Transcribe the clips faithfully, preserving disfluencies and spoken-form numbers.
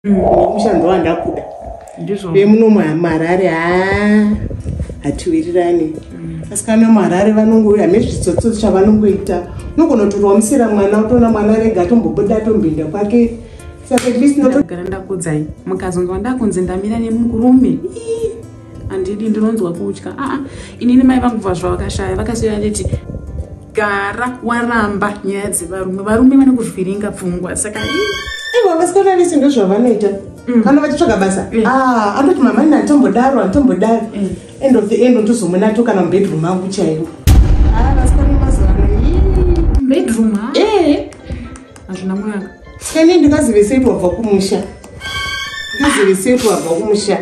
Mushando wandakuda vemunomo marare ha hatiwirirani asi kana marare vanongouya nezvitsotso chavanongoita unogona kutowamusira mwana utoona mwana rega atombobuda tombinda kwake saka at least ndagara ndakudzai mukazonzwa ndakunzi ndamira nemurume handidi ndinonzwa kutya aa inini mai vangu bva zvavakashaya vakasiya nditi gara waramba nyaya dzevarume varume vanokuvhiringa pfungwa saka ivo vasikanavisi ndo zvavanoita kana vachitsvaga basa andoti mama ina atombodaro atombodaro end of the end ndozomunato kana mubedroom angu chaivo vasikana mazorano bedroom e hazvina muyanga sikani ndingazive seiti wabva kumusha ndingazive seiti wabva kumusha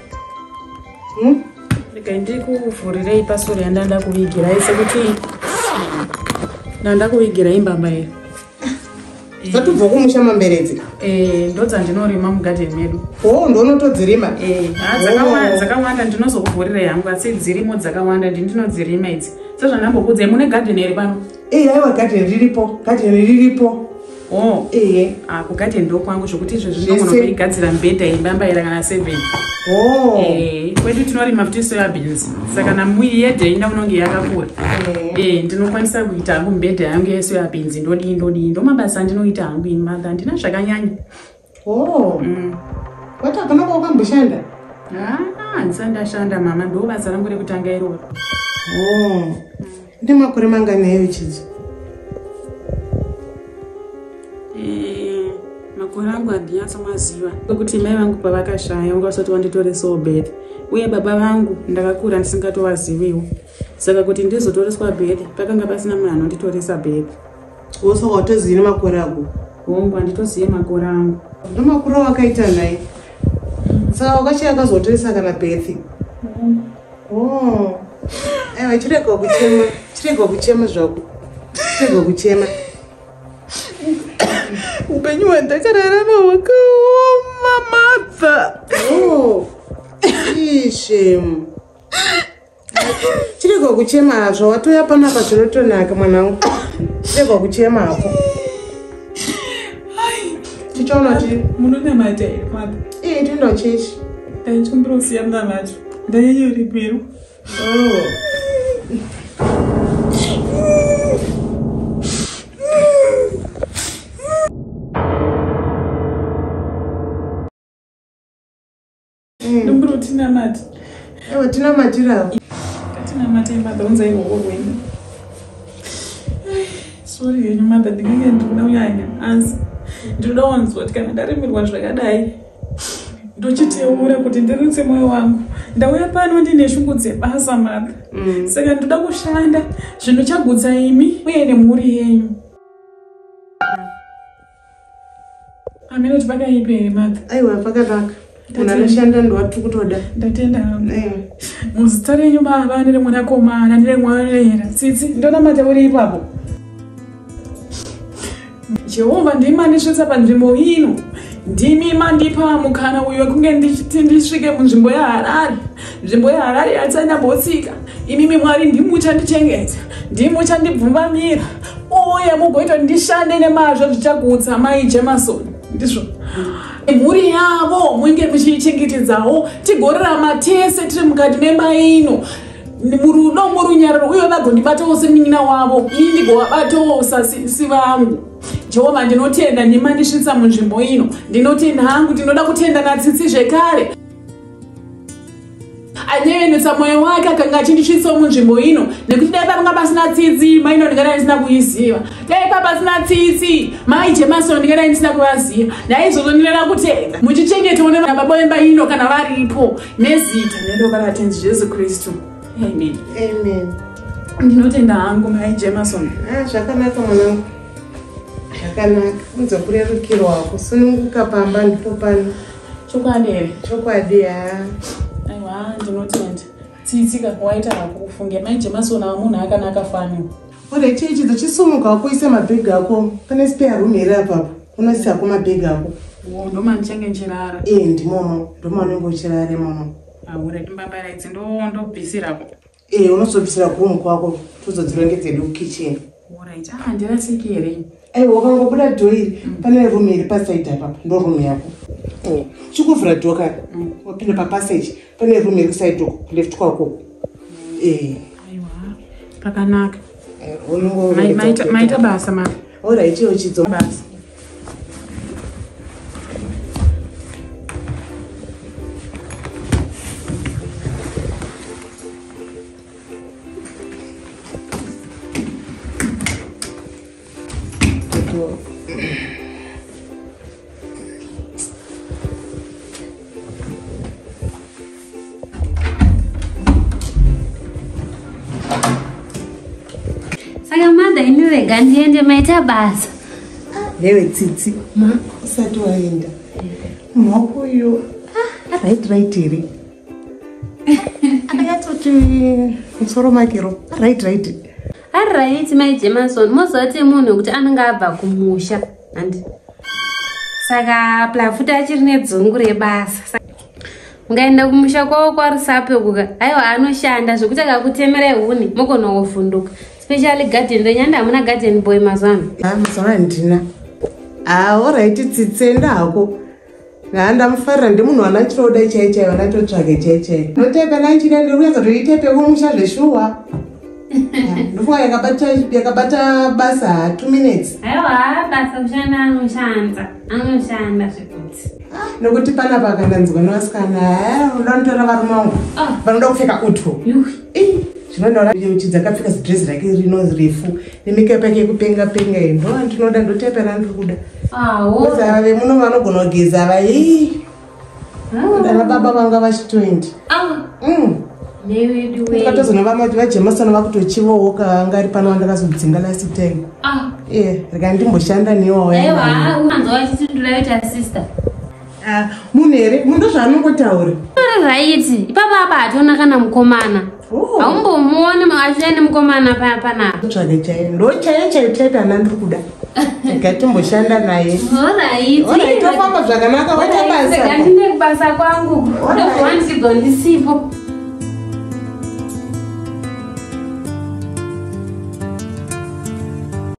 regai ndikuvhurirei pasori yandanda kuvigirai sekuti ndanda kuvigirai mbamba here zatubva kumusha mamberedzi ndodzandinorima mugadheni medu o ndonotodzirima dzakawanda ndinozokuvhurirai hangu asi dzirimo dzakawanda ndindinodzirima idzi sezvandambokudzai mune gadheni here pano aiwa gadheni riripo gadheni riripo o kugadheni ndokwangu zvokuti izvo zvinogona kuigadzira mbedha imbambaira kana seven kwedu tinorima futi soya beans saka namwiri yedhaina unonge yakakura ndinokwanisa kuita hangu mbedha yangu yesoya beans ndodii ndodii ndomabasa andinoita hangu imadha handina zvakanyanya wati hapana kwawakamboshanda handisa ndashanda mama ndo basa rangu rekutanga iroro ndi makore manganeyo chidzo makore angu handinyatsamaziva kwekuti mai vangu pavakashaya unga vasati wanditoresawo bhedhi uye baba vangu ndakakura ndisingatovaziviwo saka kuti ndizotoreswa bhedhi pakanga pasina munhu anonditoresa bhedhi wosa watozivi nemakore ako hongu handitozive makore angu ndomakore wakaita nhai saka wakachaya akazotoresa kana bhedhi aiwa chirega kuchema chirega kuchema zvako chirega kuchema upenyu hwandakararama hwakaoma madza ishemu chirega kuchema hazvo watoya panapa zvinotonaka mwanangu chirega kuchema hapo tichaona ti munonamata here madza ii tienda chechi ndaichikumbirosiya munamato ndanyanyoriperu ndombiro tinamati ewa tinamatirawo katinamati madha unza ihoko rwenu sori henyu madha ndinenge ndinoda unyanya asi ndinoda wanzwa kuti kana ndaremerwa zvakadai ndochiteura kuti ndirutse mwoyo wangu ndauya pano ndine shungu dzebasa madha saka ndoda kushanda zvinhu chagutsa imi uye nemhuri yenyu amene kuti pakaipe here madha aiwa pakanaka munhu anoshanda ndiwatiri kutoda ndatenda hangu muzita renyu baba neremwanakomana neremwanera tsitsi ndonamata uri ipapo jehovha ndimi mandisvitsa panzvimbo ino ndimi mandipa mukana uyo wekunge ndichiti ndisvike munzvimbo yaharare nzvimbo yaharare yatsanyambotsika imimi mwari ndimi muchandichengeta ndimi muchandibvumbamira uye mugoita ndishande nemazvo zvichagutsa mai jemasoni ndizvo mhuri yavo munge muchiichengetedzawo tigorarama tese tiri mukati memba ino murudo murunyararo uye vagondibatawo seminina wavo ini ndigovabatawo sasisi vangu jehovha ndinotenda ndimandisvitsa munzvimbo ino ndinotenda hangu ndinoda kutenda natsitsi zvekare anyevenutsa mwoyo wake akanga achindisvitsawo munzvimbo ino nekuti dai pavanga pasina tsitsi maino ndingadai ndisina kuiziva dai pa pasina tsitsi mai jemason ndingadai ndisina kuvaziva naizvozvo ndinoda kutenda muchichengetawo nebaba vemba ino kana varipo nezita nendoka ratenzi jesu kristu amen amen ndinotenda hangu mai jemason zvakanaka mwanangu zvakanaka uzokurerukirwa wako sununguka pamba ndipo pano chokwadi here chokwadi ha aiwa ndinotenda tsitsika waita hako kufunge mai jemasona wamunhu akanaka faniwa ore chichidzo chisumuka wako ise mabhegi ako pane spare room here apapo unosisa ko mabhegi ako ndoma ndichenge nchirara e ndimomo ndoma unenge uchirare momo aure timbambara idzi ndobvisirako e unozobvisira kurumu kwako tozodzinongedzedu kukitchen orit ah ndirasiki here Ai wakangobuda dhoiri pane room iri paside apa ndo room yako. Eh, chikuvhura dhoka. Wapinda pa passage pane room iri side dhoka left kwako. Eh. Aiwa. Pakanaka. Eh, unongo maita maita basa ma. Ora ichiyo chidzo basa. Saka mada inure gandiende maita basa. Lewe tsitsi ma usati waenda. Mako yo. Ah, right right iri. Ayatoti musoro makero. Right right. Alright my Jameson mozoti munhu kuti ananga abva kumusha andi. Saka plafuta achiri nedzungu rebasa. Ungaenda kumusha kwawo kwarisape kuka. Aiwa anoshanda zvokuti akakutemera huni mukona kuvhunduka. Especially garden renyanda amuna garden boy mazana. Ah, mazana ndina. Ah, alright tsitsenda hako. Nanda mufarira ndimunhu anachiroda chai chai vanatotsvake chai chai. Notepe nanchina ndikuyaza toitepe kumusha zveshuwa. Ndofunga yakabata yakabata basa two minutes. Aiwa basa kushanda anoshanda. Anoshanda zvekuti. Nokuti pana pakandanzwa nevasikana unotora varume vangu vanoda kupfeka utwo. Zvinoda kuti dzakapfeka dress rake rino refu nemikepe yake kupenga penga ndo ndinoda ndotepera ndiri kuda. Ah, wo. Saka muno vanogona kugeza vai. Ndana baba vanga vachi twenty. Ah. Mm. Newe duwe. Katozona vamati vajemasana vakutochivoka ngari pano vandakazodzinga last time. Ah. Eh, rika ndimboshanda newawo. Aiwa, umanzwa vachitindura kuti sister. Ah, munere mundo zvaanongotaura. Right. Ipapa apa atona kana mukomana. Haumbomuoni achine mukomana paya pana. Tsvage chai ndo chai chai teta nandiri kuda. Ngatimboshanda naye. Alright. Alright, tofamba zvakanaka wacha basa. Ndine kubasa kwangu. Ndo kwandisipo ndisipo.